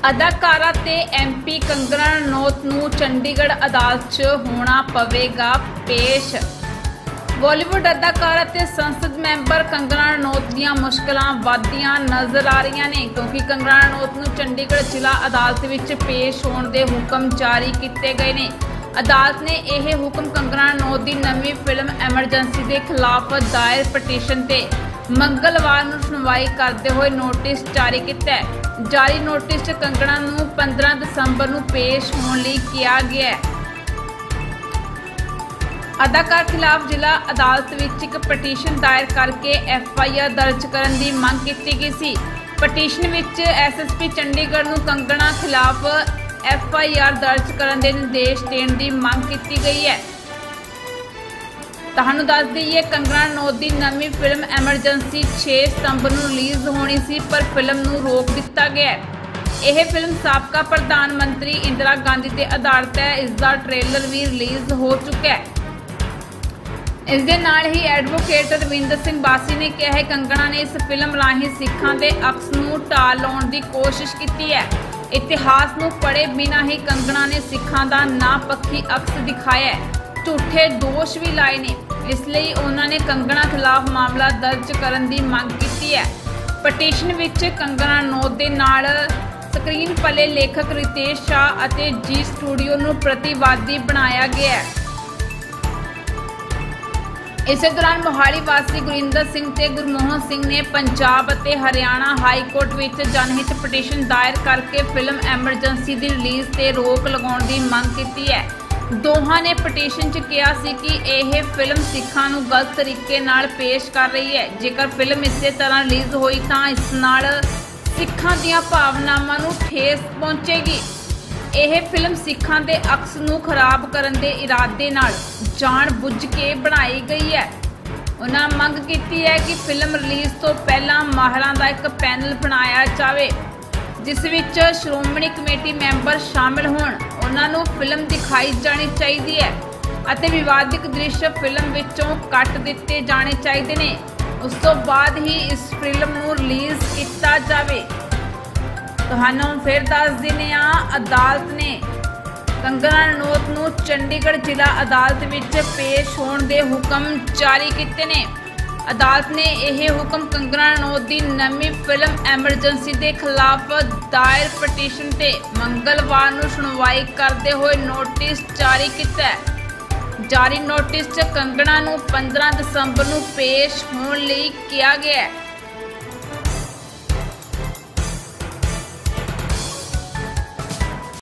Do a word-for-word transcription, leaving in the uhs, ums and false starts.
अदाकारा ते M P Kangana Ranaut नूं चंडीगढ़ अदालत च होना पवेगा पेश। बॉलीवुड अदाकारा ते संसद मैंबर कंगना रनौत दीआं मुश्किलां वधदियां नज़र आ रही ने, क्योंकि कंगना रनौत नूं चंडीगढ़ जिला अदालत विच पेश होने दे हुक्म जारी किए गए ने। अदालत ने यह हुक्म कंगना रनौत की नवीं फिल्म एमरजेंसी के खिलाफ दायर पटीशन ते मंगलवार नूं सुनवाई करते हुए नोटिस जारी किया है। जारी नोटिस च कंगना नूं पंद्रह दिसंबर नूं पेश होने लई किया गया है। अदाकार खिलाफ जिला अदालत विच एक पटीशन दायर करके एफ आई आर दर्ज करने की मंग की गई सी। पटीशन विच एस एस पी चंडीगढ़ नूं कंगना खिलाफ एफ आई आर दर्ज करने के निर्देश देने की मांग की गई है। तुहानूं दस दईए, कंगना रनौत की नवीं फिल्म एमरजेंसी छे सितंबर नूं रिलीज़ होनी सी, पर फिल्म नूं रोक दिता गया है। यह फिल्म साबका प्रधानमंत्री इंदिरा गांधी ते आधारित है। इसका ट्रेलर भी रिलीज़ हो चुका है। इस दे नाल ही एडवोकेट रविंदर सिंह बासी ने कहा है कंगना ने इस फिल्म राही सिखां दे अक्स नूं ढा लाउण दी कोशिश की है। इतिहास नूं पढ़े बिना ही कंगना ने सिखां दा नापक्खी अक्स दिखाया है, झूठे दोष भी लाए ने। इसलिए उन्होंने कंगना खिलाफ मामला दर्ज करने की मांग की है। पटीशन विच कंगना रनौत दे नाल स्क्रीन प्ले लेखक रितेश शाह अते जी स्टूडियो नूं प्रतिवादी बनाया गया है। इस दौरान मोहाली वासी गुरिंदर सिंह ते गुरमोहन सिंह ने पंजाब अते हरियाणा हाई कोर्ट विच जनहित पटीशन दायर करके फिल्म एमरजेंसी की रिलीज़ ते रोक लगाउण दी मंग की है। दोहां ने पटीशन च कहा सी कि यह फिल्म सिखां नूं गलत तरीके नाल पेश कर रही है। जेकर फिल्म इस तरह रिलीज़ हुई तो इस नाल सिखां दीआं भावनावां नूं ठेस पहुंचेगी। यह फिल्म सिखां दे अक्स नूं खराब करन दे इरादे नाल जान बुझ के बनाई गई है। उन्हां मंग की है कि फिल्म रिलीज़ तो पहला माहरां दा एक पैनल बनाया जाए, जिस विच श्रोमणी कमेटी मैंबर शामिल होण। उन्हां नूं फिल्म दिखाई जानी चाहिए है अते विवादित दृश्य फिल्म विचों कट दिते जाने चाहिए ने। उस तो बाद ही इस फिल्म नूं रिलीज़ किया जाए। तुहानूं फिर दस दिने आ, अदालत ने कंगना रनौत नूं चंडीगढ़ जिला अदालत विच पेश होने के हुक्म जारी किए ने। अदालत ने यह हुक्म कंगना रनौत की नवीं फिल्म एमरजेंसी के खिलाफ दायर पटीशन ते मंगलवार नूं सुनवाई करते हुए नोटिस जारी किया है। जारी नोटिस च कंगना नूं पंद्रह दिसंबर नूं पेश होने लई किया गया है।